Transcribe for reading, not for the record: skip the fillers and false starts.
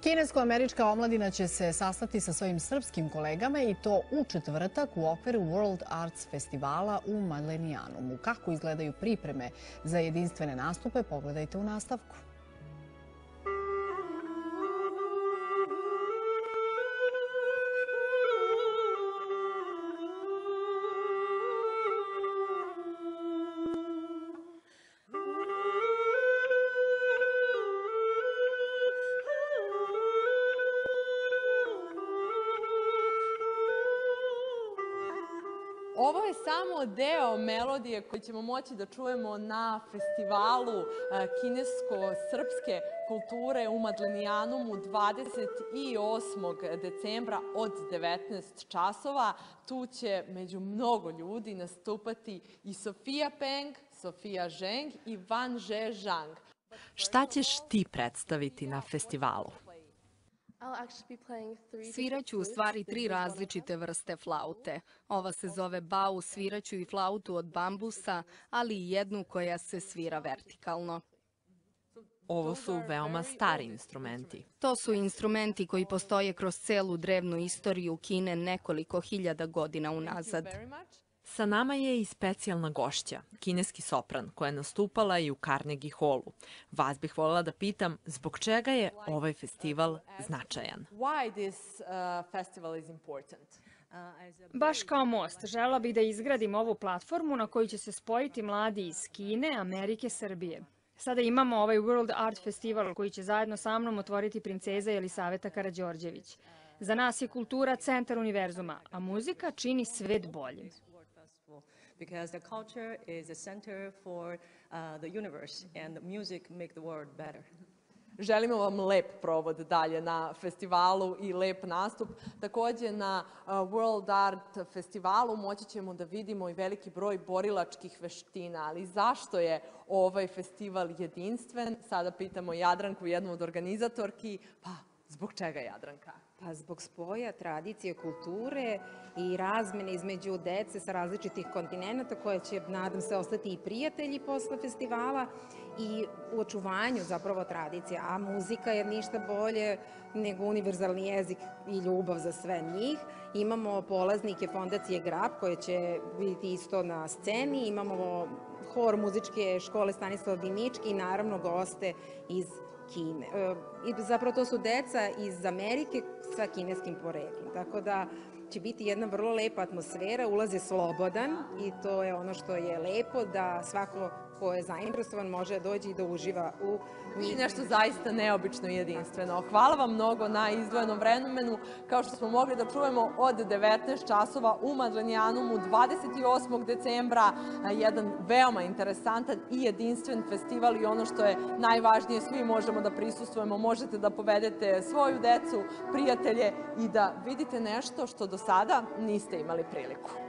Kinesko-američka omladina će se sastati sa svojim srpskim kolegama i to u četvrtak u okviru WRLDArts festivala u Madlenijanumu. Kako izgledaju pripreme za jedinstvene nastupe, pogledajte u nastavku. Ovo je samo deo melodije koju ćemo moći da čujemo na festivalu kinesko-srpske kulture u Madlenijanumu 28. decembra od 19 časova. Tu će među mnogo ljudi nastupati i Sofia Peng, Sofia Zheng i Van Zhe Zhang. Šta ćeš ti predstaviti na festivalu? Sviraću u stvari 3 različite vrste flaute. Ova se zove bau, sviraću i flautu od bambusa, ali i jednu koja se svira vertikalno. Ovo su veoma stari instrumenti. To su instrumenti koji postoje kroz celu drevnu istoriju Kine nekoliko hiljada godina unazad. Sa nama je i specijalna gošća, kineski sopran, koja je nastupala i u Carnegie Hallu. Vas bih voljela da pitam zbog čega je ovaj festival značajan. Baš kao most, želela bih da izgradim ovu platformu na koju će se spojiti mladi iz Kine, Amerike, Srbije. Sada imamo ovaj World Art Festival koji će zajedno sa mnom otvoriti princeza Jelisaveta Karađorđević. Za nas je kultura centar univerzuma, a muzika čini svet boljim. Because the culture is a center for the universe and the music make the world better. Želimo vam lep provod dalje na festivalu i lep nastup. Takođe na World Art festivalu moći ćemo da vidimo i veliki broj borilačkih veština. Ali zašto je ovaj festival jedinstven? Sada pitamo Jadranku, jednu od organizatorki. Pa, zbog čega Jadranka? Pa zbog spoja tradicije, kulture i razmene između dece sa različitih kontinenta koje će, nadam se, ostati i prijatelji posle festivala i u očuvanju zapravo tradicije. A muzika je ništa bolje nego univerzalni jezik i ljubav za sve njih. Imamo polaznike fondacije Grab koje će biti isto na sceni. Imamo hor muzičke škole Stanislav Dimički i naravno goste iz Kine. I zapravo to su deca iz Amerike sa kineskim poreklom. Tako da će biti jedna vrlo lepa atmosfera, ulaz je slobodan i to je ono što je lepo, da svako ko je zainteresovan može doći i da uživa u njih. I nešto zaista neobično i jedinstveno. Hvala vam mnogo na izdvojenom vremenu. Kao što smo mogli da čujemo od 19 časova u Madlenijanumu 28. decembra, jedan veoma interesantan i jedinstven festival i ono što je najvažnije, svi možemo da prisustvujemo, možete da povedete svoju decu, prijatelje i da vidite nešto što do sada niste imali priliku.